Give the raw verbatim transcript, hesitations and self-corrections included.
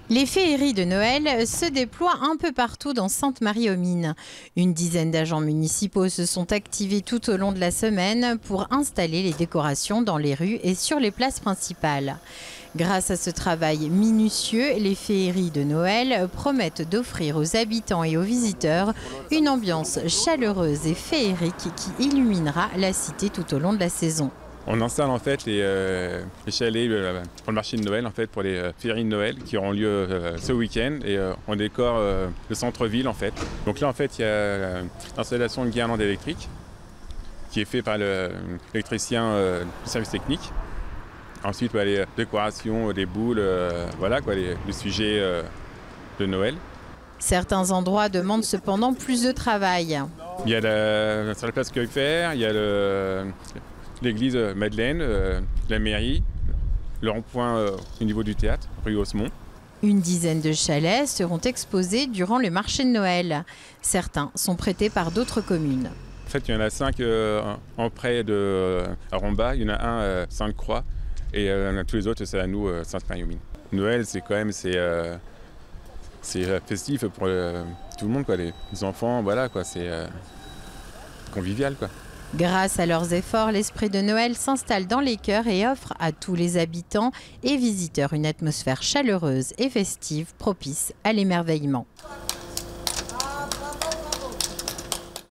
Les féeries de Noël se déploient un peu partout dans Sainte-Marie-aux-Mines. Une dizaine d'agents municipaux se sont activés tout au long de la semaine pour installer les décorations dans les rues et sur les places principales. Grâce à ce travail minutieux, les féeries de Noël promettent d'offrir aux habitants et aux visiteurs une ambiance chaleureuse et féerique qui illuminera la cité tout au long de la saison. On installe en fait les, euh, les chalets euh, pour le marché de Noël, en fait, pour les euh, féeries de Noël qui auront lieu euh, ce week-end et euh, on décore euh, le centre-ville en fait. Donc là en fait il y a euh, l'installation de guirlandes électriques qui est fait par l'électricien euh, du service technique. Ensuite bah, les décorations, des boules, euh, voilà quoi, les, les sujets euh, de Noël. Certains endroits demandent cependant plus de travail. Il y a la, sur la place Queuil-Fer, il y a le l'église Madeleine, euh, la mairie, le rond-point euh, au niveau du théâtre, rue Haussmont. Une dizaine de chalets seront exposés durant le marché de Noël. Certains sont prêtés par d'autres communes. En fait, il y en a cinq euh, en prêt de, euh, à Romba, il y en a un à Sainte-Croix et euh, tous les autres, c'est à nous, euh, Sainte-Marie-aux-Mines. Noël, c'est quand même c'est, euh, c'est festif pour euh, tout le monde, quoi, les, les enfants, voilà, quoi, c'est euh, convivial, quoi. Grâce à leurs efforts, l'esprit de Noël s'installe dans les cœurs et offre à tous les habitants et visiteurs une atmosphère chaleureuse et festive propice à l'émerveillement.